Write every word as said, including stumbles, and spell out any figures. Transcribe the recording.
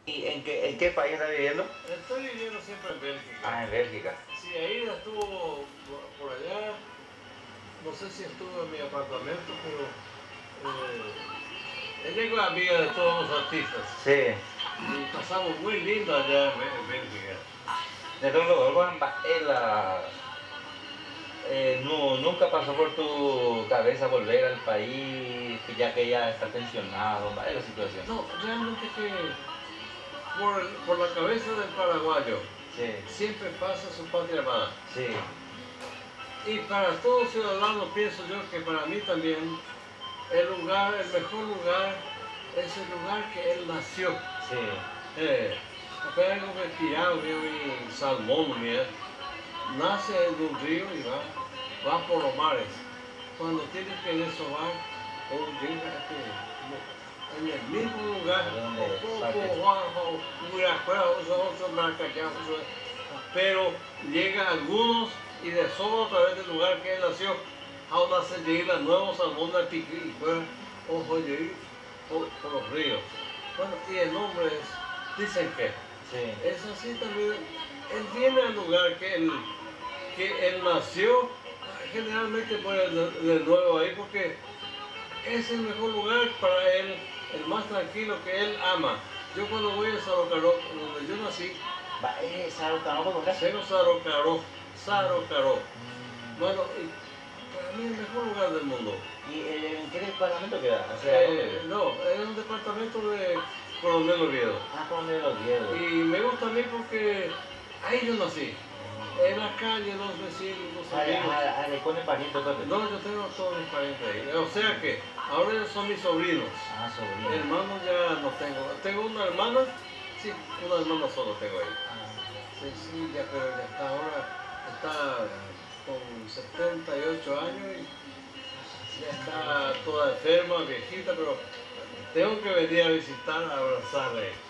¿Y en qué, en qué país está viviendo? Estoy viviendo siempre en Bélgica. Ah, en Bélgica. Sí, ahí estuvo por allá. No sé si estuvo en mi apartamento, pero eh, él llegó amiga de todos los artistas. Sí. Y pasamos muy lindo allá en Bélgica. Entonces, Juan, la, eh, no, nunca pasó por tu cabeza volver al país, ya que ya está pensionado, ¿vale? La situación. No, realmente que por, por la cabeza del paraguayo sí. siempre pasa su patria amada. Sí. Y para todo ciudadano pienso yo que para mí también el lugar, el mejor lugar es el lugar que él nació. Sí. Eh, acá hay un criado en Salmón, mira, nace en un río y va, va por los mares. Cuando tiene que desovar, o llega a que, en el mismo lugar, pero llega a algunos y desova otra vez del lugar que él nació. Aún hace llegar a nuevos Salmón de Piquí y fuera, ojo, por, por los ríos. Bueno, y el nombre es, dicen que sí. es así también. Él viene al lugar que él, que él nació, generalmente muere de, de nuevo ahí porque es el mejor lugar para él, el más tranquilo que él ama. Yo cuando voy a Sarocaró, donde yo nací, Va, eh, Sarocaró, ¿cómo es? Sarocaró, Sarocaró. Bueno, y para mí es el mejor lugar del mundo. ¿Y eh, en qué departamento queda? O sea, eh, no, es un departamento de Coronel Oviedo. Ah, Coronel Oviedo. Y me gusta a mí porque ahí yo nací. En la calle, los vecinos, los amigos. Ah, le pone pariente todo. No, yo tengo todos mis parientes ahí. O sea que ahora ellos son mis sobrinos. Ah, sobrinos. Hermanos ya no tengo. Tengo una hermana, sí, una hermana solo tengo ahí. Ah. Sí, sí, ya, pero ya está ahora, está con setenta y ocho años y ya está toda enferma, viejita, pero tengo que venir a visitar, a abrazarle.